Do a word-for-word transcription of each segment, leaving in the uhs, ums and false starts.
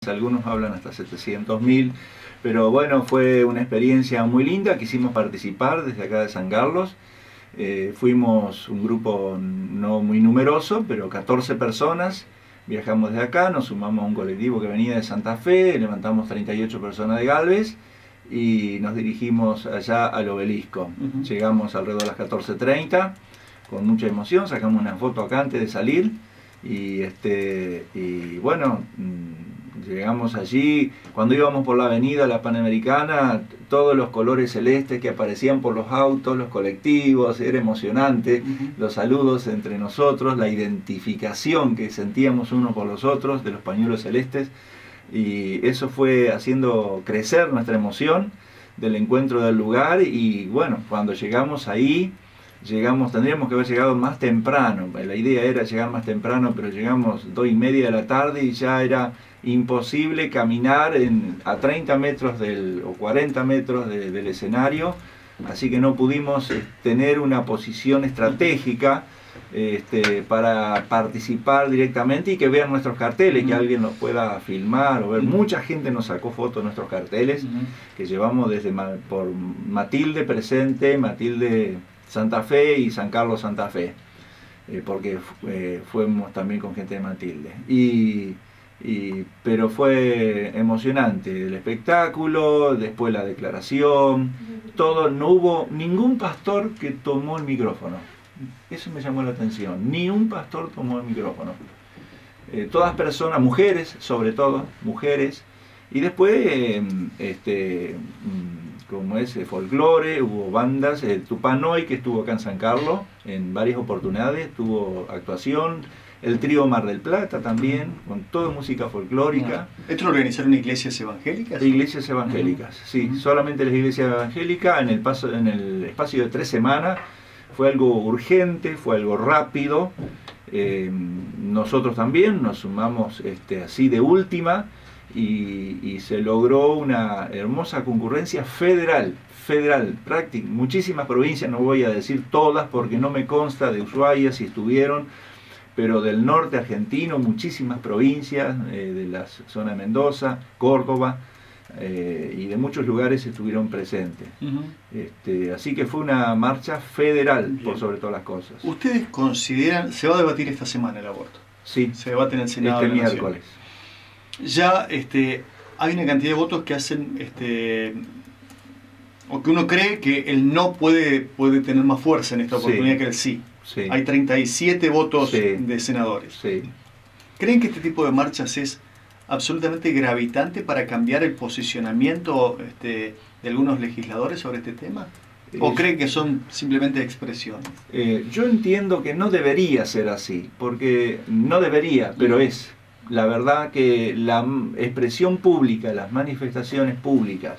algunos hablan hasta setecientos mil, pero bueno, fue una experiencia muy linda, quisimos participar desde acá de San Carlos. Eh, fuimos un grupo no muy numeroso, pero catorce personas, viajamos de acá, nos sumamos a un colectivo que venía de Santa Fe, levantamos treinta y ocho personas de Galvez y nos dirigimos allá al obelisco. Uh-huh. Llegamos alrededor de las catorce treinta, con mucha emoción, sacamos una foto acá antes de salir y, este, y bueno, llegamos allí, cuando íbamos por la avenida La Panamericana, todos los colores celestes que aparecían por los autos, los colectivos, era emocionante, uh-huh. Los saludos entre nosotros, la identificación que sentíamos unos por los otros de los pañuelos celestes, y eso fue haciendo crecer nuestra emoción del encuentro del lugar. Y bueno, cuando llegamos ahí, llegamos, tendríamos que haber llegado más temprano, la idea era llegar más temprano, pero llegamos dos y media de la tarde y ya era imposible caminar en, a treinta metros del, o cuarenta metros de, del escenario, así que no pudimos eh, tener una posición estratégica este, para participar directamente y que vean nuestros carteles, uh-huh. Que alguien los pueda filmar o ver. Uh-huh. Mucha gente nos sacó fotos de nuestros carteles, uh-huh. Que llevamos desde por Matilde Presente, Matilde Santa Fe y San Carlos Santa Fe, eh, porque eh, fuimos también con gente de Matilde. Y, y, pero fue emocionante el espectáculo, después la declaración, todo, no hubo ningún pastor que tomó el micrófono. Eso me llamó la atención, ni un pastor tomó el micrófono. Eh, todas personas, mujeres sobre todo, mujeres, y después eh, este, como es eh, folclore, hubo bandas, eh, Tupanoy, que estuvo acá en San Carlos en varias oportunidades, tuvo actuación, el trío Mar del Plata también, con toda música folclórica. ¿Esto lo organizaron iglesias evangélicas? Iglesias evangélicas, uh-huh. Sí, uh-huh. Solamente las iglesias evangélicas, en el, paso, en el espacio de tres semanas, fue algo urgente, fue algo rápido. Eh, nosotros también nos sumamos este, así de última y, y se logró una hermosa concurrencia federal, federal, práctica, muchísimas provincias, no voy a decir todas porque no me consta de Ushuaia si estuvieron, pero del norte argentino, muchísimas provincias, eh, de la zona de Mendoza, Córdoba, Eh, y de muchos lugares estuvieron presentes. Uh-huh. este, así que fue una marcha federal. Bien. Por sobre todas las cosas. ¿Ustedes consideran, se va a debatir esta semana el aborto? Sí. Se debate en el Senado este de la miércoles. Nación. Ya este, hay una cantidad de votos que hacen, este, o que uno cree que el no puede, puede tener más fuerza en esta oportunidad, sí. Que el sí. Sí. Hay treinta y siete votos, sí. De senadores. Sí. ¿Creen que este tipo de marchas es absolutamente gravitante para cambiar el posicionamiento este, de algunos legisladores sobre este tema? ¿O eh, creen que son simplemente expresiones? Eh, yo entiendo que no debería ser así, porque no debería, pero es. La verdad que la expresión pública, las manifestaciones públicas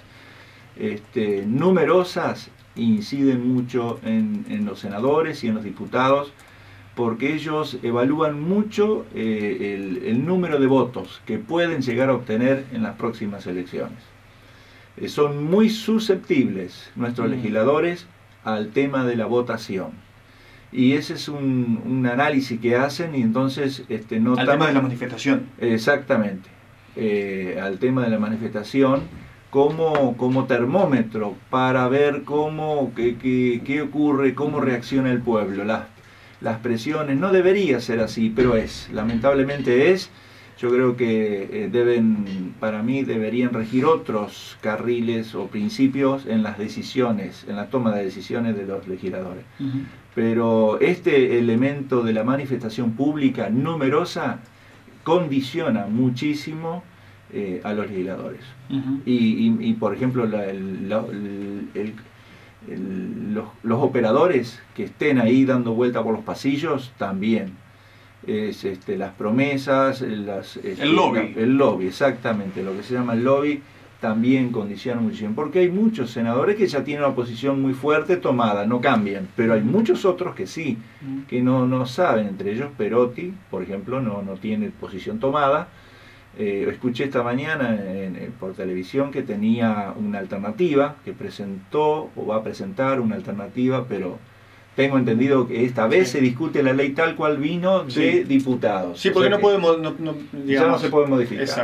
este, numerosas inciden mucho en, en los senadores y en los diputados, porque ellos evalúan mucho eh, el, el número de votos que pueden llegar a obtener en las próximas elecciones. Eh, son muy susceptibles nuestros mm. legisladores al tema de la votación. Y ese es un, un análisis que hacen y entonces este, no... Al tema de la manifestación. Exactamente. Eh, al tema de la manifestación como, como termómetro para ver cómo, qué, qué, qué ocurre, cómo reacciona el pueblo. Las las presiones, no debería ser así, pero es, lamentablemente es. Yo creo que eh, deben, para mí, deberían regir otros carriles o principios en las decisiones, en la toma de decisiones de los legisladores. Uh-huh. Pero este elemento de la manifestación pública numerosa condiciona muchísimo eh, a los legisladores. Uh-huh. y, y, y, por ejemplo, la, el, la, el, el El, los, los operadores que estén ahí dando vuelta por los pasillos también. Es, este, las promesas, las, este, el lobby. La, el lobby, exactamente, lo que se llama el lobby también condiciona muchísimo, porque hay muchos senadores que ya tienen una posición muy fuerte tomada, no cambian, pero hay muchos otros que sí, que no, no saben, entre ellos Perotti, por ejemplo, no, no tiene posición tomada. Eh, escuché esta mañana en, en, por televisión que tenía una alternativa, que presentó o va a presentar una alternativa, pero tengo entendido que esta vez sí. Se discute la ley tal cual vino sí. De diputados. Sí, porque sea no podemos, no, no, digamos, ya no se puede modificar. Exacto.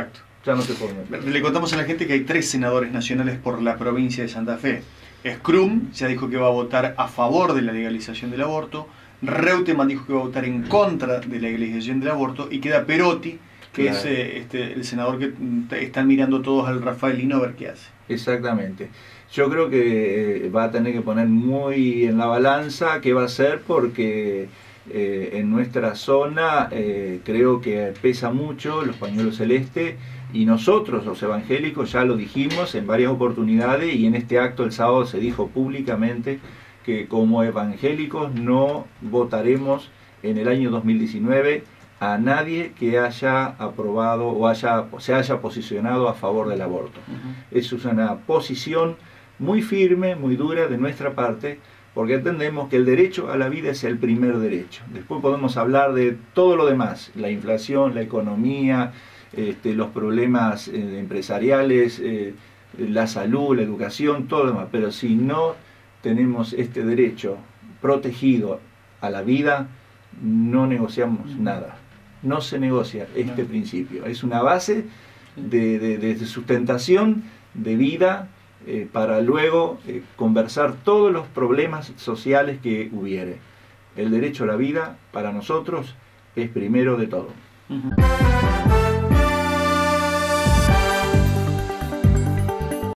Ya no se puede meter. Le contamos a la gente que hay tres senadores nacionales por la provincia de Santa Fe. Scrum ya dijo que va a votar a favor de la legalización del aborto. Reutemann dijo que va a votar en contra de la legalización del aborto. Y queda Perotti, que claro. es eh, este, el senador que están mirando todos al Rafaelino a ver qué hace. Exactamente. Yo creo que va a tener que poner muy en la balanza qué va a hacer, porque eh, en nuestra zona eh, creo que pesa mucho los pañuelos celestes, y nosotros los evangélicos ya lo dijimos en varias oportunidades, y en este acto el sábado se dijo públicamente que como evangélicos no votaremos en el año dos mil diecinueve a nadie que haya aprobado o haya, se haya posicionado a favor del aborto. Uh-huh. Eso es una posición muy firme, muy dura de nuestra parte, porque entendemos que el derecho a la vida es el primer derecho. Después podemos hablar de todo lo demás, la inflación, la economía, este, los problemas eh, empresariales, eh, la salud, la educación, todo lo demás. Pero si no tenemos este derecho protegido a la vida, no negociamos uh-huh. nada. No se negocia este no. principio. Es una base de, de, de sustentación de vida, eh, para luego eh, conversar todos los problemas sociales que hubiere. El derecho a la vida para nosotros es primero de todo. Uh-huh.